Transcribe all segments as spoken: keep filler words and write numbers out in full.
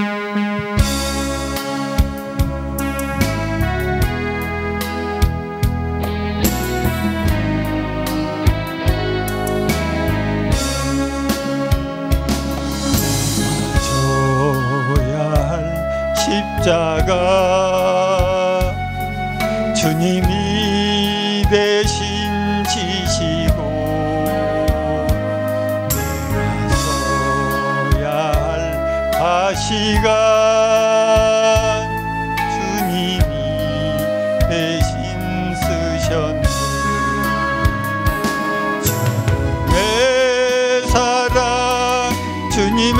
십자가 주님이 대신 지시고 내가 써야 할 가시가 주님이 대신 쓰셨네. 주님의 사랑 주님의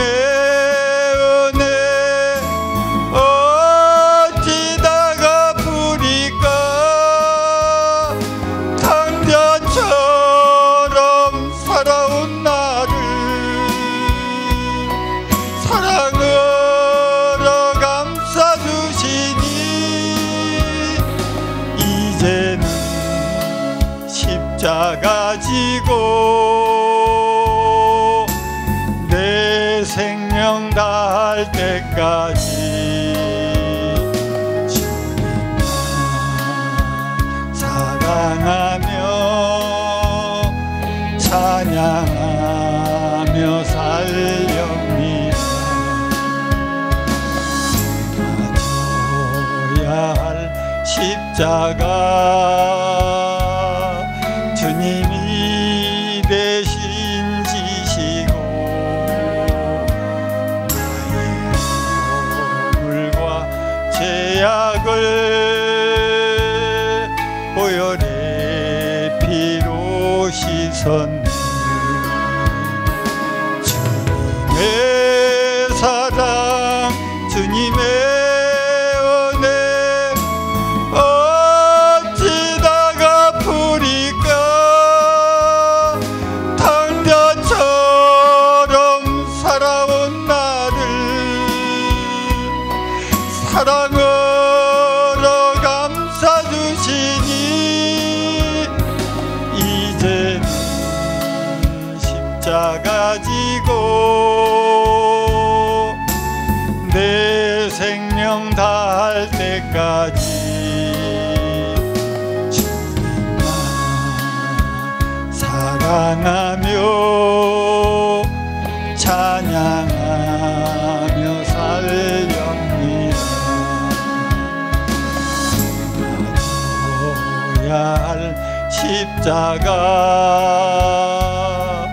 십자가 지고 내 생명 다할 때까지 주님만 사랑하며 찬양하며 살렵니다. 져야 할 십자가 주님이 대신 지시고 나의 허물과 죄악을 보혈의 피로 씻었네. 주님의 사랑 주님의 사랑으로 감싸주시니 이제는 십자가 지고 내 생명 다할 때까지 주님만 사랑하며 찬양하며 살렵니다. 할 십자가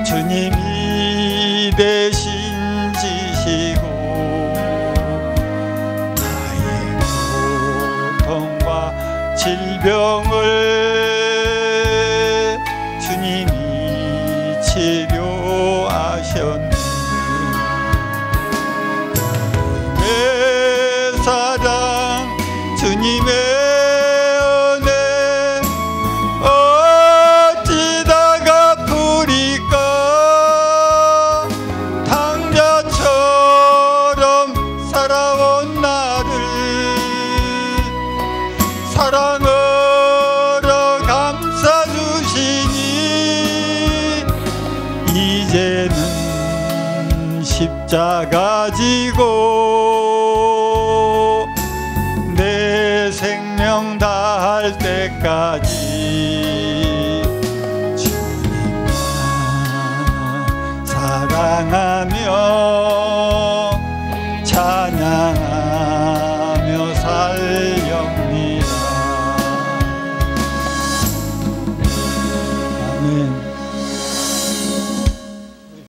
주님이 대신 지시고 나의 고통과 질병을 주님이 치료하셨네. 주님의 사랑 주님의 사랑으로 감싸주시니 이제는 십자가 지고 내 생명 다할 때까지 주님만 사랑하